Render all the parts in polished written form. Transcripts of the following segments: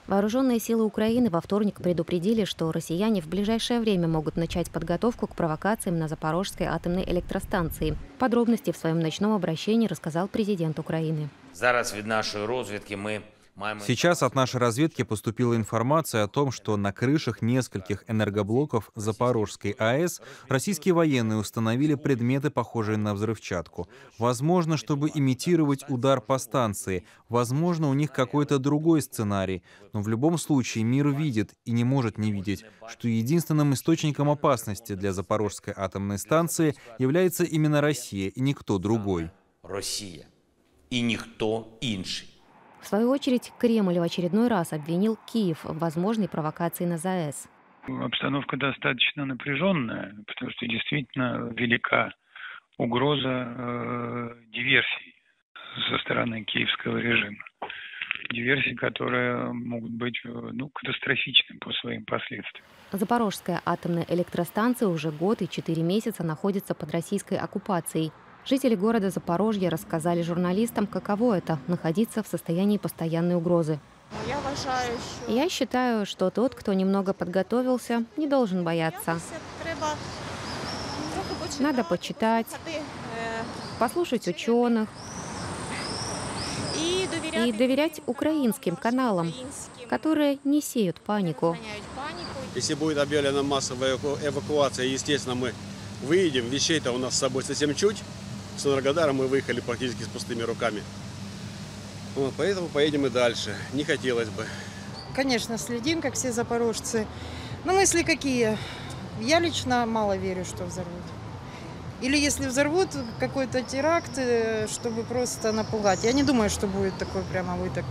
Вооруженные силы Украины во вторник предупредили, что россияне в ближайшее время могут начать подготовку к провокациям на Запорожской атомной электростанции. Подробности в своем ночном обращении рассказал президент Украины. Зараз від нашої розвідки ми Сейчас от нашей разведки поступила информация о том, что на крышах нескольких энергоблоков Запорожской АЭС российские военные установили предметы, похожие на взрывчатку. Возможно, чтобы имитировать удар по станции. Возможно, у них какой-то другой сценарий. Но в любом случае мир видит и не может не видеть, что единственным источником опасности для Запорожской атомной станции является именно Россия и никто другой. Росія і ніхто інший. В свою очередь, Кремль в очередной раз обвинил Киев в возможной провокации на ЗАЭС. Обстановка достаточно напряженная, потому что действительно велика угроза диверсий со стороны киевского режима. Диверсии, которые могут быть катастрофичны по своим последствиям. Запорожская атомная электростанция уже год и 4 месяца находится под российской оккупацией. Жители города Запорожья рассказали журналистам, каково это – находиться в состоянии постоянной угрозы. Я считаю, что тот, кто немного подготовился, не должен бояться. Надо почитать, послушать ученых и доверять украинским каналам, которые не сеют панику. Если будет объявлена массовая эвакуация, естественно, мы выедем. Вещей-то у нас с собой совсем чуть. С Энергодара мы выехали практически с пустыми руками. Поэтому поедем и дальше. Не хотелось бы. Конечно, следим, как все запорожцы. Но мысли какие? Я лично мало верю, что взорвут. Или если взорвут какой-то теракт, чтобы просто напугать. Я не думаю, что будет такой прямо выток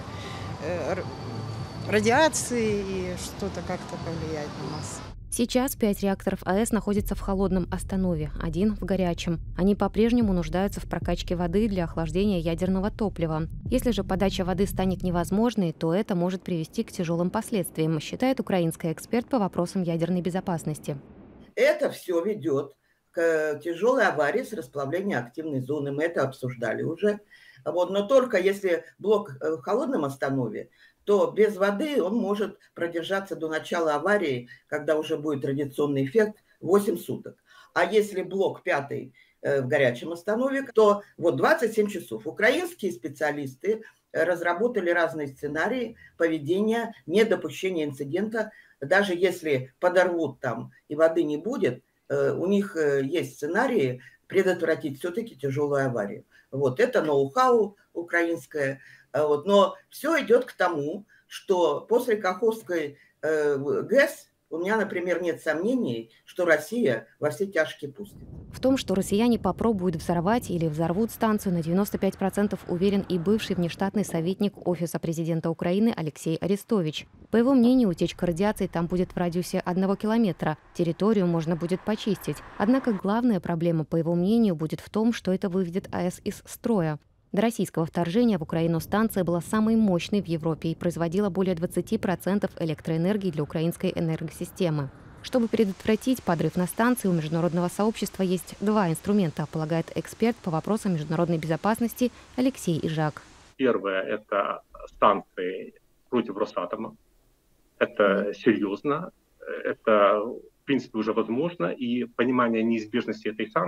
радиации и что-то как-то повлияет на нас. Сейчас 5 реакторов АЭС находятся в холодном останове, 1 в горячем. Они по-прежнему нуждаются в прокачке воды для охлаждения ядерного топлива. Если же подача воды станет невозможной, то это может привести к тяжелым последствиям, считает украинский эксперт по вопросам ядерной безопасности. Это все ведет к тяжелой аварии с расплавлением активной зоны. Мы это обсуждали уже. Но только если блок в холодном останове, то без воды он может продержаться до начала аварии, когда уже будет радиационный эффект, 8 суток. А если блок 5 в горячем останове, то 27 часов. Украинские специалисты разработали разные сценарии поведения, недопущения инцидента. Даже если подорвут там и воды не будет, у них есть сценарии предотвратить все-таки тяжелую аварию. Это ноу-хау украинское. Но все идет к тому, что после Каховской ГЭС у меня, например, нет сомнений, что Россия во все тяжкие пустит. В том, что россияне попробуют взорвать или взорвут станцию, на 95% уверен и бывший внештатный советник Офиса президента Украины Алексей Арестович. По его мнению, утечка радиации там будет в радиусе 1 километра. Территорию можно будет почистить. Однако главная проблема, по его мнению, будет в том, что это выведет АЭС из строя. До российского вторжения в Украину станция была самой мощной в Европе и производила более 20% электроэнергии для украинской энергосистемы. Чтобы предотвратить подрыв на станции, у международного сообщества есть 2 инструмента, полагает эксперт по вопросам международной безопасности Алексей Ижак. Первое – это санкции против Росатома. Это серьезно, это в принципе уже возможно, и понимание неизбежности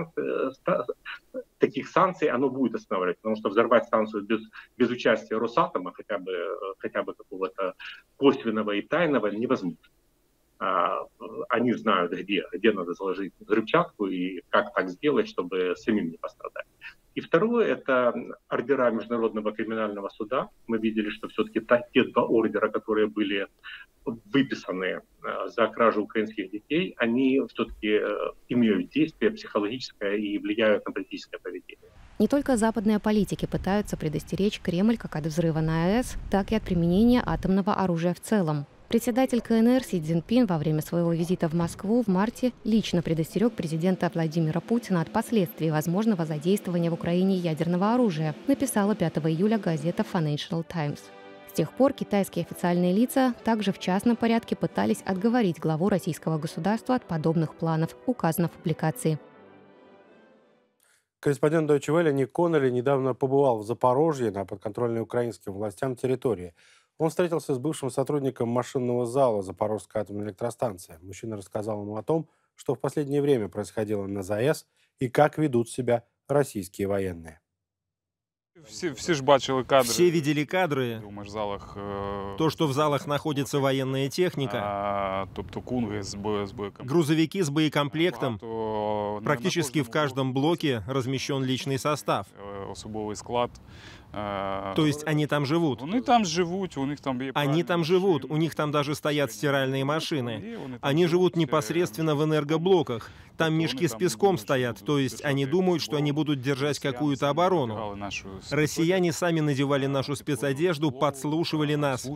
таких санкций, оно будет останавливать, потому что взорвать станцию без участия Росатома, хотя бы какого-то косвенного и тайного, невозможно. Они знают, где надо заложить взрывчатку и как так сделать, чтобы самим не пострадать. И второе – это ордера Международного криминального суда. Мы видели, что все-таки те 2 ордера, которые были выписаны за кражу украинских детей, они все-таки имеют действие психологическое и влияют на политическое поведение. Не только западные политики пытаются предостеречь Кремль как от взрыва на АЭС, так и от применения атомного оружия в целом. Председатель КНР Си Цзиньпин во время своего визита в Москву в марте лично предостерег президента Владимира Путина от последствий возможного задействования в Украине ядерного оружия, написала 5 июля газета Financial Times. С тех пор китайские официальные лица также в частном порядке пытались отговорить главу российского государства от подобных планов, указано в публикации. Корреспондент Deutsche Welle Ник Коннелли недавно побывал в Запорожье на подконтрольной украинским властям территории. Он встретился с бывшим сотрудником машинного зала Запорожской атомной электростанции. Мужчина рассказал ему о том, что в последнее время происходило на ЗАЭС и как ведут себя российские военные. Все ж бачили кадры. Все видели кадры. В залах, то, что в залах находится военная техника, грузовики с боекомплектом. Практически в каждом блоке размещен личный состав. Особовый склад. То есть они там живут. Они там живут, у них там у них там даже стоят стиральные машины. Они живут непосредственно в энергоблоках. Там мешки с песком стоят, то есть они думают, что они будут держать какую-то оборону. Россияне сами надевали нашу спецодежду, подслушивали нас.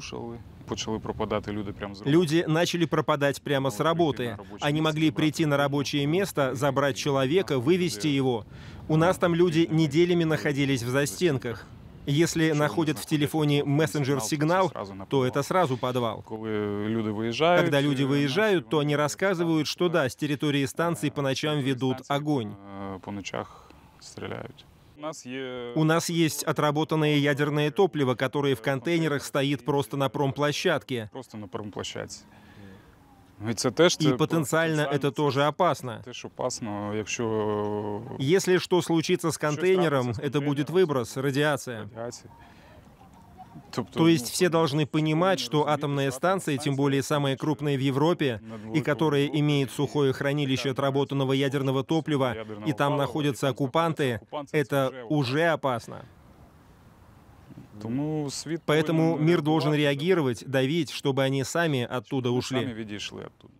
Люди начали пропадать прямо с работы. Они могли прийти на рабочее место, забрать человека, вывести его. У нас там люди неделями находились в застенках. Если находят в телефоне мессенджер-сигнал, то это сразу подвал. Когда люди выезжают, то они рассказывают, что да, с территории станции по ночам ведут огонь. По ночах стреляют. У нас есть отработанное ядерное топливо, которое в контейнерах стоит просто на промплощадке. И потенциально это тоже опасно. Если что случится с контейнером, это будет выброс, радиация. То есть все должны понимать, что атомная станция, тем более самая крупная в Европе, и которая имеет сухое хранилище отработанного ядерного топлива, и там находятся оккупанты, это уже опасно. Поэтому мир должен реагировать, давить, чтобы они сами оттуда ушли.